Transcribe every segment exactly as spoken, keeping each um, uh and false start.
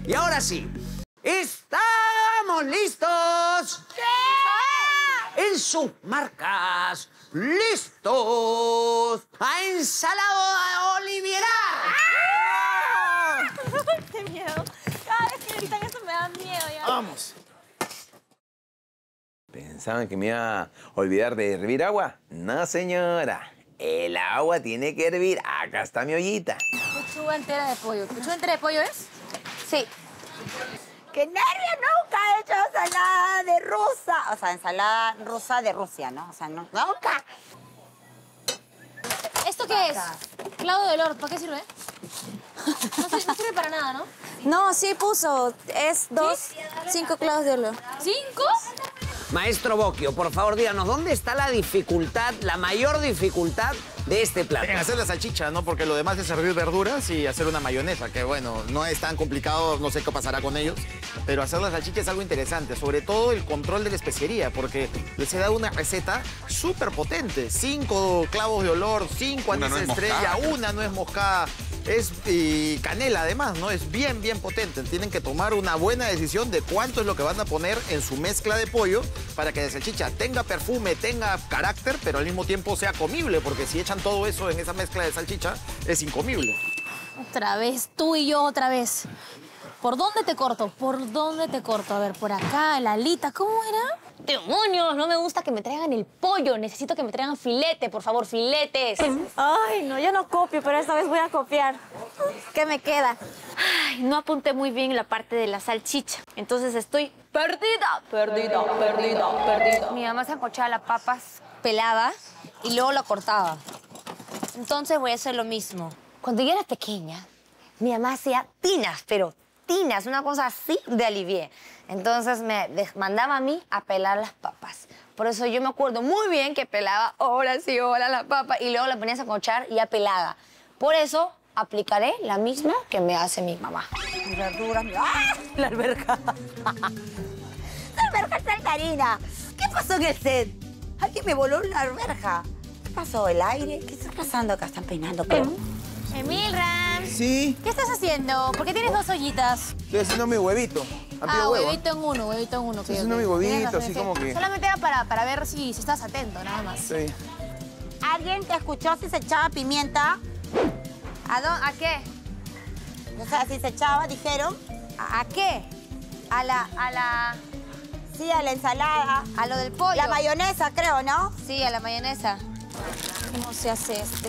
Y ahora sí, ¡estamos listos! ¡Sí! En sus marcas, ¡listos! ¡A ensalada Oliviera! ¡Ah! ¡Qué miedo! Cada vez que gritan eso me da miedo ya. ¡Vamos! ¿Pensaban que me iba a olvidar de hervir agua? No, señora. El agua tiene que hervir. Acá está mi ollita. Pechuga entera de pollo. ¿Pechuga entera de pollo es? Sí. ¡Qué nervio! Nunca he hecho ensalada de rusa. O sea, ensalada rusa de Rusia, ¿no? O sea, no, nunca. ¿Esto qué es? Clavo de olor. ¿Para qué sirve? No, sirve? no sirve para nada, ¿no? No, sí puso. Es dos, ¿sí? Cinco clavos de olor. ¿Cinco? Maestro Bocchio, por favor, díganos, ¿dónde está la dificultad, la mayor dificultad de este plato? En hacer la salchicha, ¿no? Porque lo demás es servir verduras y hacer una mayonesa, que bueno, no es tan complicado, no sé qué pasará con ellos, pero hacer la salchicha es algo interesante, sobre todo el control de la especiería, porque les he dado una receta súper potente. Cinco clavos de olor, cinco anís de estrella, una nuez moscada. Es y canela, además, ¿no? Es bien, bien potente. Tienen que tomar una buena decisión de cuánto es lo que van a poner en su mezcla de pollo para que la salchicha tenga perfume, tenga carácter, pero al mismo tiempo sea comible, porque si echan todo eso en esa mezcla de salchicha, es incomible. Otra vez, tú y yo otra vez. ¿Por dónde te corto? ¿Por dónde te corto? A ver, por acá, la alita, ¿cómo era? ¡Demonios! No me gusta que me traigan el pollo. Necesito que me traigan filete, por favor, filetes. Ay, no, yo no copio, pero esta vez voy a copiar. ¿Qué me queda? Ay, no apunté muy bien la parte de la salchicha. Entonces estoy perdida, perdida, perdida, perdida. Mi mamá se encochaba las papas peladas y luego la cortaba. Entonces voy a hacer lo mismo. Cuando yo era pequeña, mi mamá hacía tinas, pero tinas, una cosa así de alivié. Entonces me mandaba a mí a pelar las papas. Por eso yo me acuerdo muy bien que pelaba horas y horas la papa y luego la ponías a cochar y ya pelada. Por eso aplicaré la misma que me hace mi mamá. Mis verduras, mi... ¡Ah! La alberca. La alberca está Karina. ¿Qué pasó en el set? Alguien me voló la alberca. ¿Qué pasó? ¿El aire? ¿Qué está pasando acá? Están peinando, creo. Emilram. Sí. ¿Qué estás haciendo? ¿Por qué tienes dos ollitas? Estoy haciendo mi huevito. Ah, huevito en uno, huevito en uno. Estoy okay, haciendo okay. mi huevito, Tienes razón, así okay. como que... Solamente era para, para ver si, si estás atento, nada más. Sí. ¿Alguien te escuchó si se echaba pimienta? ¿A, dó- ¿A qué? O sea, si se echaba, dijeron. ¿A, a qué? A la, a la... Sí, a la ensalada. A lo del pollo. La mayonesa, creo, ¿no? Sí, a la mayonesa. ¿Cómo se hace este?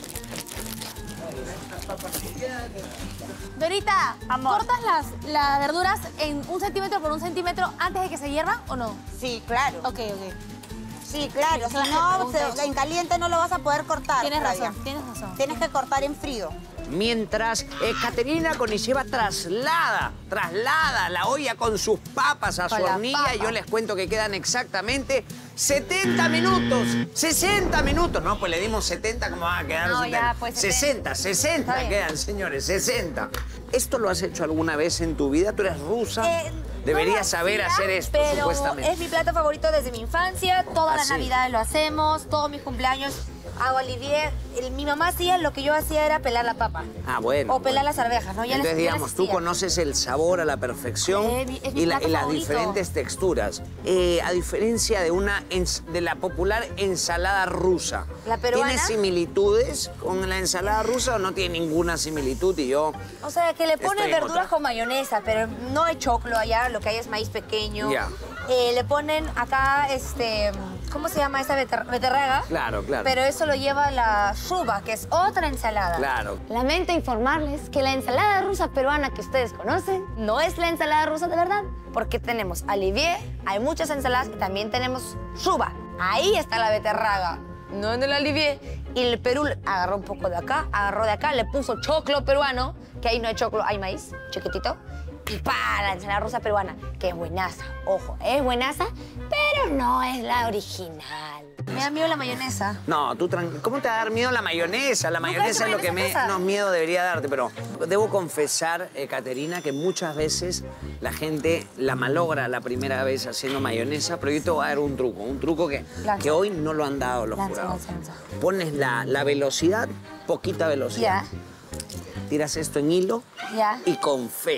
Dorita, Amor. ¿cortas las, las verduras en un centímetro por un centímetro antes de que se hierva o no? Sí, claro. Ok, ok. Sí, claro. Si Claro, no, pregunta se- eso. en caliente no lo vas a poder cortar. Tienes Flavia. razón, tienes razón. Tienes que cortar en frío. Mientras eh, Caterina Konisheva traslada, traslada la olla con sus papas a su Con la hornilla, papa. yo les cuento que quedan exactamente setenta minutos, sesenta minutos. No, pues le dimos setenta, ¿cómo va a quedar? No, setenta? ya, pues, sesenta, sesenta Está bien. quedan, señores, sesenta. ¿Esto lo has hecho alguna vez en tu vida? ¿Tú eres rusa? Eh, Deberías no lo saber hacía, hacer esto, pero supuestamente. es mi plato favorito desde mi infancia. Todas ¿Ah, las sí? navidades lo hacemos, todos mis cumpleaños hago Olivier. El- mi mamá hacía, lo que yo hacía era pelar la papa. Ah, bueno. O pelar bueno. las arvejas, ¿no? Ya Entonces, les- ya digamos, les tú hacía. conoces el sabor a la perfección Eh, mi- es mi y, la- plato y las favorito. diferentes texturas. Eh, a diferencia de una ens- de la popular ensalada rusa. ¿La peruana? ¿Tiene similitudes con la ensalada rusa o no tiene ninguna similitud? Y yo... O sea, que le ponen Estoy en verduras otra. con mayonesa, pero no hay choclo allá, lo que hay es maíz pequeño. Ya. Eh, le ponen acá, este, ¿cómo se llama esa beter- beterraga? Claro, claro. Pero eso lo lleva la shuba, que es otra ensalada. Claro. Lamento informarles que la ensalada rusa peruana que ustedes conocen no es la ensalada rusa de verdad. Porque tenemos alivier, hay muchas ensaladas y también tenemos shuba. Ahí está la beterraga, no en el alivier. Y el Perú agarró un poco de acá, agarró de acá, le puso choclo peruano, que ahí no hay choclo, hay maíz, chiquitito. Y para la ensalada rusa peruana, que es buenaza. Ojo, es buenaza, pero no es la original. Me da miedo la mayonesa. No, tú tranquilo. ¿Cómo te va a dar miedo la mayonesa? La ¿Nunca mayonesa has es hecho lo que me, mayonesa en casa? no, miedo debería darte, pero debo confesar, eh, Caterina, que muchas veces la gente la malogra la primera vez haciendo mayonesa, pero yo te voy a dar un truco, un truco que, Lanza. que hoy no lo han dado los Lanza, jurados. lanza, lanza. Pones la, la velocidad, poquita velocidad. Ya. Tiras esto en hilo Ya. y con fe.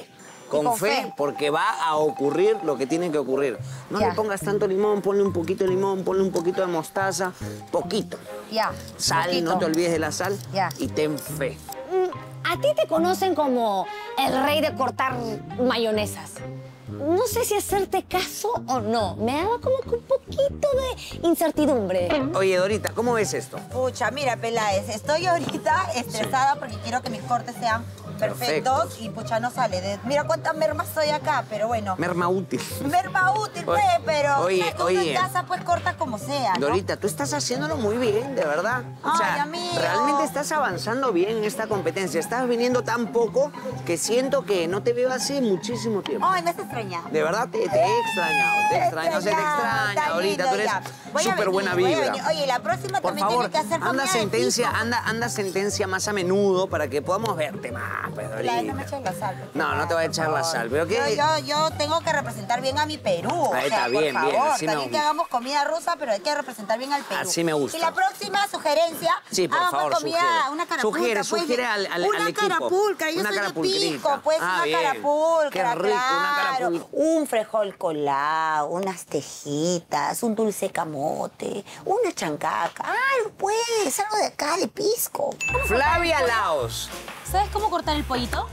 Con, con fe, fe. porque va a ocurrir lo que tiene que ocurrir. No Ya. le pongas tanto limón, ponle un poquito de limón, ponle un poquito de mostaza, poquito. Ya. Sal, poquito. no te olvides de la sal. Ya. Y ten fe. Mm, A ti te conocen como el rey de cortar mayonesas. No sé si hacerte caso o no. Me daba como que un poquito de incertidumbre. Oye, Dorita, ¿cómo ves esto? Pucha, mira, Peláez, estoy ahorita estresada porque quiero que mis cortes sean perfectos Perfectos. y pucha, no sale. De- mira cuántas mermas soy acá, pero bueno. Merma útil. Merma útil, pues, Oye, pero oye, sabes que uno oye. en casa pues corta como sea, ¿no? Dorita, tú estás haciéndolo muy bien, de verdad. O Ay, sea, amigo. realmente estás avanzando bien en esta competencia. Estás viniendo tan poco que siento que no te veo hace muchísimo tiempo. Ay, me has extrañado. De verdad, te, te he extrañado, te extraño, se te extraña, Está Dorita, lindo, tú eres ya. Voy a súper buena venir, voy a vibra. venir. Oye, la próxima Por también favor, tiene que hacer anda comida de sentencia, pisco. anda, anda sentencia más a menudo para que podamos verte más, pues, La, no me Dorita. eches la sal. por No, no te voy a echar la favor. sal, pero ¿qué? Yo, yo, yo tengo que representar bien a mi Perú. Ahí o sea, está, bien, por bien, favor, así me también que gusta. hagamos comida rusa, pero hay que representar bien al Perú. Así me gusta. Y la próxima sugerencia, Sí, por hagan pues favor, comida, sugiere. una carapulcra. Sugiere, pues, sugiere de- al- al- una al equipo. carapulcra, yo Una soy de carapulcrita. Pisco, pues Ah, una bien. carapulcra, Qué rico, una claro. carapul- Un frijol colado, unas tejitas, un dulce camote, una chancaca. Algo pues, algo de acá, de Pisco. Flavia Laos. ¿Sabes cómo cortar el pollito?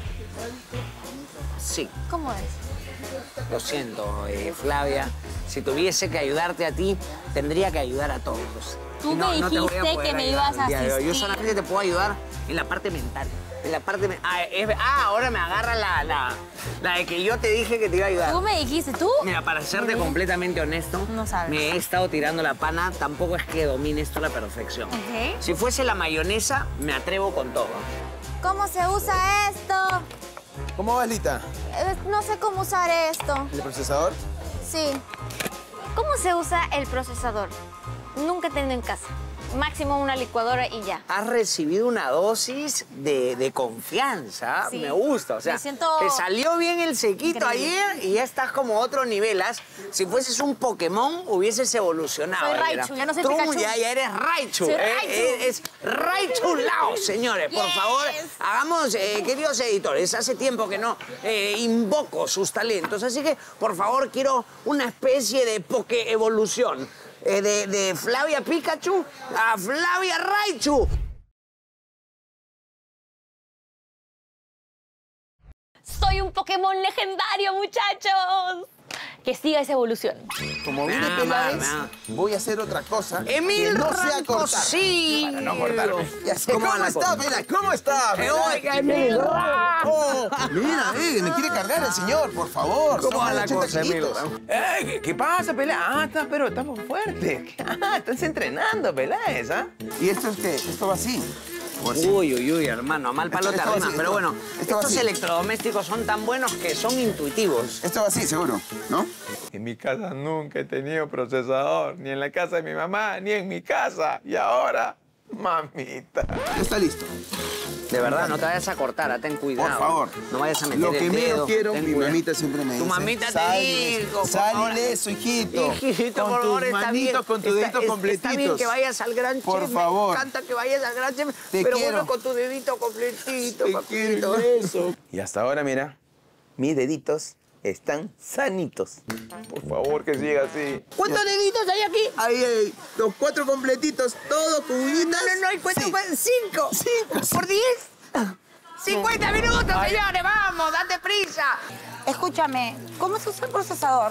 Sí, ¿Cómo es? lo siento, eh, Flavia. Si tuviese que ayudarte a ti, tendría que ayudar a todos. Tú Y me te voy a dijiste poder que me ayudar ibas a el día de hoy. Yo asistir. solamente te puedo ayudar en la parte mental. En la parte... men- Ah, es- ah, ahora me agarra la, la, la de que yo te dije que te iba a ayudar. Tú me dijiste, ¿tú? Mira, para serte completamente honesto, No sabes. me he estado tirando la pana. Tampoco es que domine esto a la perfección. Ok. Si fuese la mayonesa, me atrevo con todo. ¿Cómo se usa esto? ¿Cómo vas, Lita? Eh, No sé cómo usar esto. ¿El procesador? Sí. ¿Cómo se usa el procesador? Nunca he tenido en casa. Máximo una licuadora y ya. Has recibido una dosis de, de confianza. Sí. Me gusta. O sea, Me siento te salió bien el sequito increíble. ayer y ya estás como a otro nivel. ¿As? Si fueses un Pokémon, hubieses evolucionado. Soy Ayer. Raichu, ya no soy Tú Pikachu. Ya, ya eres Raichu. Soy Eh, Raichu. eh, es Raichu Lao, señores. Por Yes. favor, hagamos, eh, queridos editores, hace tiempo que no eh, invoco sus talentos. Así que, por favor, quiero una especie de Poké-evolución. Eh, de, de Flavia Pikachu a Flavia Raichu. Soy un Pokémon legendario, muchachos. Que siga esa evolución. Como viene Ah, Peláez, ma, voy a hacer otra cosa Emil que no sea Ranco, cortar. sí. Para no cortarme. Ya sé. ¿Cómo ¿Cómo, va la está, cosa? Peláez? ¿Cómo está? Eh, Peláez? oiga, Emil Oh, mira, eh, me quiere cargar el señor, por favor. ¿Cómo Son va la ochenta cosa, Emil? kilitos. Ey, ¿qué, qué pasa, Peláez? Ah, estás, pero estás muy fuerte. Ah, estás entrenando, Peláez, ¿ah? ¿Y esto es qué? ¿Esto va así? ¿O así? Uy, uy, uy, hermano, a mal palo te Esto- esto arrimas. así, Pero esto- bueno, esto estos así. electrodomésticos son tan buenos que son intuitivos. Esto va así, seguro, ¿no? En mi casa nunca he tenido procesador, ni en la casa de mi mamá, ni en mi casa. Y ahora, mamita. Ya está listo. De verdad, no te vayas a cortar, ah, ten cuidado. Por favor. No vayas a meter Lo el que dedo, menos quiero, ten mi cuidado. mamita siempre me dice. Tu mamita te "Sal dijo, ileso, por Sal favor". ileso, hijito. Hijito, con por tus favor, está manitos, bien. con tus Está- deditos es- completitos. Está bien que vayas al gran Por chef. favor. Me encanta que vayas al gran chef. Te pero quiero. bueno, con tu dedito completito, Te papito. quiero eso. Y hasta ahora, mira, mis deditos están sanitos. Por favor, que siga así. ¿Cuántos deditos hay aquí? Ahí, ahí, los cuatro completitos, todos con uñitas. No, no, no, hay cuatro, Sí. cuatro, cinco. Cinco. ¿Por diez? cincuenta minutos, señores, vamos, date prisa. Escúchame, ¿cómo se usa el procesador?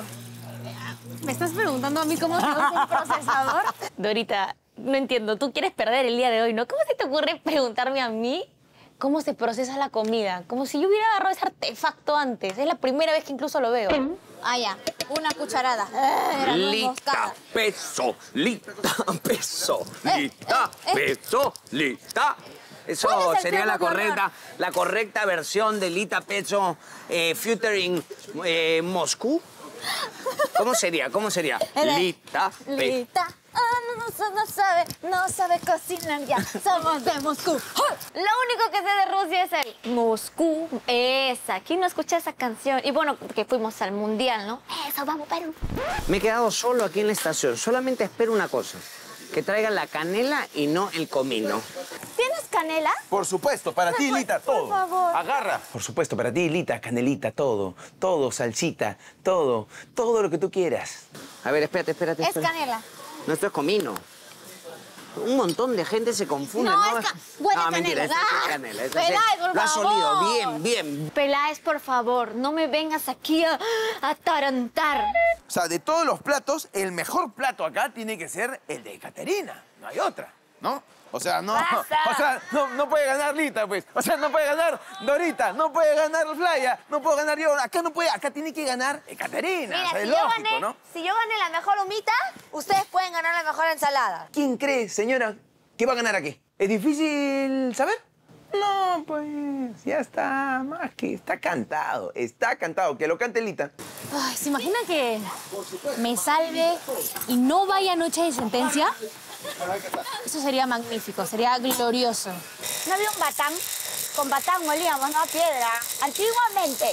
¿Me estás preguntando a mí cómo se usa un procesador? Dorita, no entiendo. Tú quieres perder el día de hoy, ¿no? ¿Cómo se te ocurre preguntarme a mí cómo se procesa la comida? Como si yo hubiera agarrado ese artefacto antes. Es la primera vez que incluso lo veo. Ah, ya. Una cucharada. Eh, era nuez Lita, moscada. peso, lita, peso, Eh, lita, eh, eh. peso, lita. Eso ¿Cuál es el sería la tiempo de correcta, la correcta versión de Lita Peso eh, featuring eh, Moscú. ¿Cómo sería? ¿Cómo sería? Era- Lita, Peso. Lita. Ah, no, no, no sabe, no sabe cocinar ya. Somos de Moscú. ¡Ah! Lo único que sé de Rusia es el Moscú. Esa. ¿Quién no escucha esa canción? Y bueno, que fuimos al mundial, ¿no? Eso, vamos, Perú. Me he quedado solo aquí en la estación. Solamente espero una cosa. Que traigan la canela y no el comino. Tienes canela? Por supuesto, para ti, Lita, todo. Por favor. Agarra. Por supuesto, para ti, Lita, canelita, todo. Todo, salsita, todo. Todo lo que tú quieras. A ver, espérate, espérate. Es espérate. canela. No, esto es comino. Un montón de gente se confunde, ¿no? No, es ca- huele no, a mentira, canela. esto es canela. esto es- Peláez, por Lo has favor. olido, bien, bien. Peláez, por favor, no me vengas aquí a atarantar. O sea, de todos los platos, el mejor plato acá tiene que ser el de Caterina. No hay otra, ¿no? O sea, no, ¡Basta! o sea, no, no puede ganar Lita, pues. O sea, no puede ganar Dorita, no puede ganar Flaya, no puedo ganar yo. Acá no puede, acá tiene que ganar Caterina. Mira, o sea, si es yo, lógico, gané, ¿no? si yo gané la mejor humita, ustedes pueden ganar la mejor ensalada. ¿Quién cree, señora, que va a ganar aquí? ¿Es difícil saber? No, pues, ya está, más que está cantado, está cantado. Que lo cante Lita. Ay, ¿se imaginan que me salve y no vaya a noche de sentencia? Eso sería magnífico, sería glorioso. ¿No había un batán? Con batán molíamos, no piedra. Antiguamente.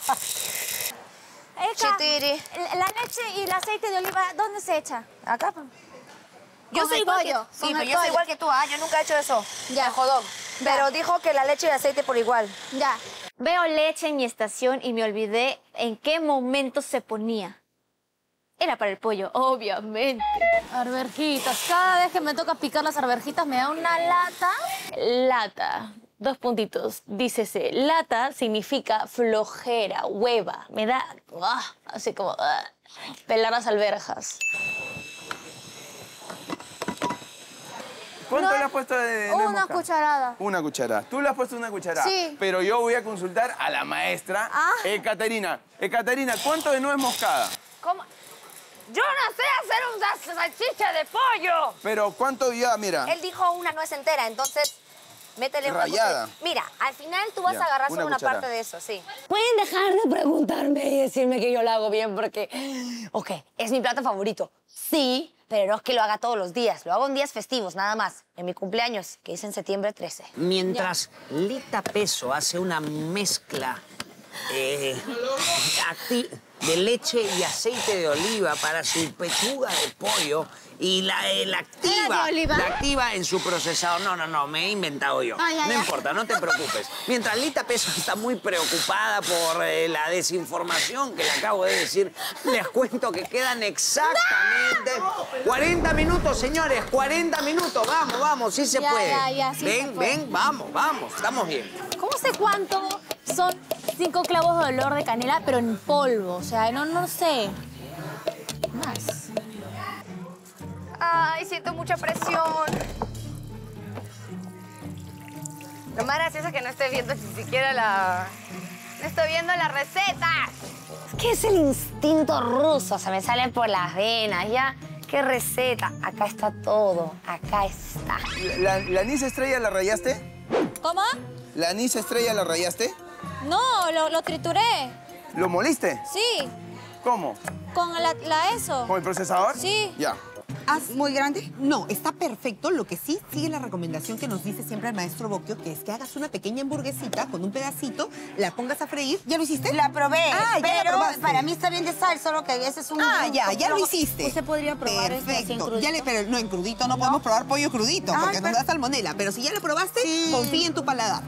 Eka, Chitiri. la leche y el aceite de oliva, ¿dónde se echa? Acá. Yo Con soy el igual pollo. que- Sí, con pero el yo soy pollo. igual que tú, ¿ah? Yo nunca he hecho eso. Ya. De jodón. Pero dijo que la leche y el aceite por igual. Ya. Veo leche en mi estación y me olvidé en qué momento se ponía. Era para el pollo, obviamente. Arvejitas, cada vez que me toca picar las arvejitas me da una lata. Lata. Dos puntitos. Dícese, lata significa flojera, hueva. Me da ah, así como ah, pelar las alberjas. ¿Cuánto No, le has puesto de, de Una mosca? cucharada. Una cuchara. Tú le has puesto una cucharada. Sí. Pero yo voy a consultar a la maestra Ah. Ekaterina. Ekaterina, ¿cuánto de nuez moscada? ¿Cómo? Yo no sé hacer una salchicha de pollo. Pero ¿cuánto ya? Mira. Él dijo una nuez entera, entonces métele una Rallada. cuchara. Mira, al final tú vas Ya, a agarrar una solo una cuchara. parte de eso, sí. Pueden dejar de preguntarme y decirme que yo lo hago bien porque, ok, es mi plato favorito. Sí, pero no es que lo haga todos los días. Lo hago en días festivos, nada más. En mi cumpleaños, que es en septiembre trece. Mientras Lita Peso hace una mezcla eh, acti- de leche y aceite de oliva para su pechuga de pollo y la, eh, la activa, ¿Era de oliva? la activa en su procesador. No, no, no, me he inventado yo. Ah, ya, no ya. importa, no te preocupes. Mientras Lita Peso está muy preocupada por eh, la desinformación que le acabo de decir, les cuento que quedan exactamente cuarenta minutos, señores, cuarenta minutos. Vamos, vamos, sí se Ya, puede. ya, ya, sí ven, se puede. ven, vamos, vamos, estamos bien. ¿Cómo sé cuánto son cinco clavos de olor de canela, pero en polvo? O sea, no, no sé. Más. Ay, siento mucha presión. Lo más gracioso es que no estoy viendo ni siquiera la... No estoy viendo la receta. Es que es el instinto ruso, se me sale por las venas, ¿ya? ¿Qué receta? Acá está todo, acá está. ¿La, la anís estrella la rayaste? ¿Cómo? ¿La anís estrella la rayaste? No, lo, lo trituré. ¿Lo moliste? Sí, ¿Cómo? con la, la eso. ¿Con el procesador? Sí. Ya. ¿Haz muy grande? No, está perfecto. Lo que sí sigue la recomendación que nos dice siempre el maestro Bocchio, que es que hagas una pequeña hamburguesita con un pedacito, la pongas a freír. ¿Ya lo hiciste? La probé, Ah, ya la pero probaste. para mí está bien de sal, solo que ese es un... Ah, ya, ya lo un- hiciste. Usted podría probar esto así en Perfecto. crudito. Ya le, pero no, en crudito no, podemos probar pollo crudito, porque nos da salmonela. Pero si ya lo probaste, confía en tu paladar.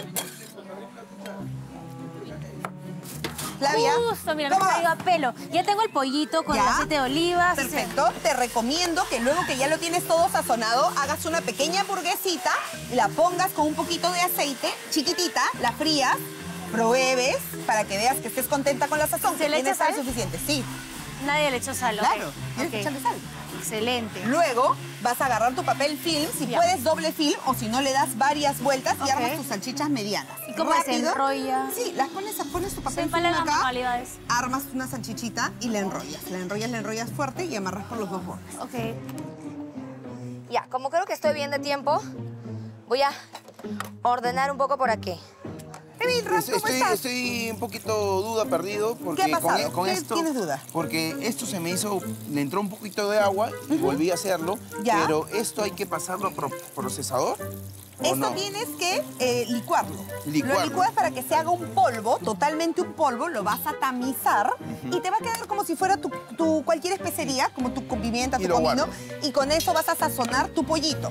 Flavia, Justo, mira, me ¿cómo ha va? traído a pelo. Ya tengo el pollito con el ¿Ya? aceite de oliva. así se- Perfecto. Te recomiendo que luego que ya lo tienes todo sazonado, hagas una pequeña hamburguesita, la pongas con un poquito de aceite, chiquitita, la frías, pruebes para que veas que estés contenta con la sazón. ¿Se que le tiene echa sal? suficiente, sí. Nadie le echó sal, ¿ok? Claro, tienes que Ok. echarle sal. Excelente. Luego vas a agarrar tu papel film, si Ya. puedes doble film o si no le das varias vueltas y Ok. armas tus salchichas medianas. ¿Y cómo se enrolla? Sí, las pones, pones tu Se papel film empalan las acá, manualidades. armas una salchichita y la enrollas. La enrollas, la enrollas fuerte y amarras por los dos bordes. Ok. Ya, como creo que estoy bien de tiempo, voy a ordenar un poco por aquí. Emil, Ras, ¿cómo Estoy, estás? estoy un poquito duda, perdido, porque ¿Qué ha con, pasado? con ¿Qué esto... tienes duda? Porque esto se me hizo... Le entró un poquito de agua y volví a hacerlo. Ya. Pero esto hay que pasarlo a pro- procesador, ¿o Esto no? tienes que eh, licuarlo. Licuarlo. Lo licuas para que se haga un polvo, totalmente un polvo, lo vas a tamizar y te va a quedar como si fuera tu, tu cualquier especería, como tu con pimienta, Y tu lo comino, guardo. y con eso vas a sazonar tu pollito.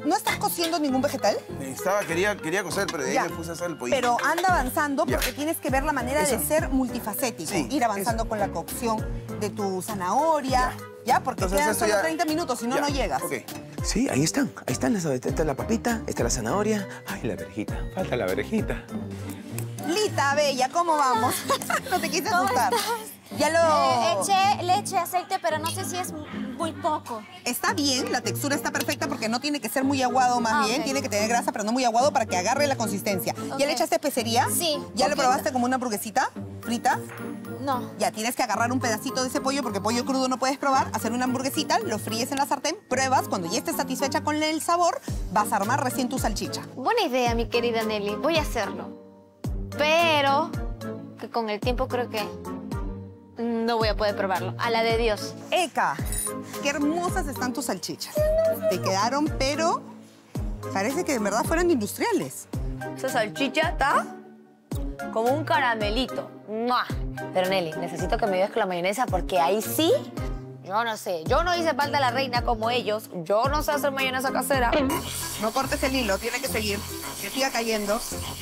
¿No estás cociendo ningún vegetal? Estaba, quería, quería cocer, pero de ahí Ya. me puse a hacer el pollito. Pero anda avanzando Ya. porque tienes que ver la manera Eso. de ser multifacético. Sí, Ir avanzando con la cocción de tu zanahoria. Ya, porque Entonces, quedan esto solo ya- treinta minutos, si no, Ya. no llegas. Ok. Sí, ahí están. Ahí están las, esta es la papita, esta es la zanahoria. Ay, la verjita. Falta la verjita. Lita, bella, ¿cómo vamos? No te quise asustar. Ya lo... Eh, eché leche, aceite, pero no sé si es muy poco. Está bien, la textura está perfecta porque no tiene que ser muy aguado más Ah, bien. ok. Tiene que tener grasa, pero no muy aguado para que agarre la consistencia. Ok. ¿Ya le echaste especería? Sí. ¿Ya lo Ok. probaste como una hamburguesita frita? No. Ya, tienes que agarrar un pedacito de ese pollo porque pollo crudo no puedes probar, hacer una hamburguesita, lo fríes en la sartén, pruebas, cuando ya estés satisfecha con el sabor, vas a armar recién tu salchicha. Buena idea, mi querida Nelly. Voy a hacerlo. Pero que con el tiempo creo que no voy a poder probarlo. A la de Dios. Eka, qué hermosas están tus salchichas. Te quedaron, pero parece que de verdad fueran industriales. Esa salchicha está como un caramelito. ¡Mua! Pero Nelly, necesito que me ayudes con la mayonesa porque ahí sí, yo no sé. Yo no hice falta la reina como ellos. Yo no sé hacer mayonesa casera. No cortes el hilo, tiene que seguir. Que siga cayendo.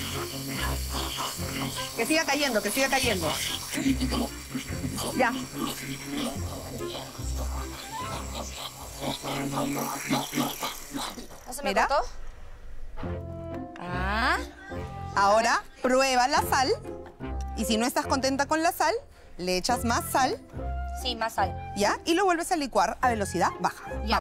Que siga cayendo, que siga cayendo. Ya. ¿No se me Mira. cortó? Ah. Ahora prueba la sal. Y si no estás contenta con la sal, le echas más sal, Sí, más sal. ¿ya? Y lo vuelves a licuar a velocidad baja. Ya.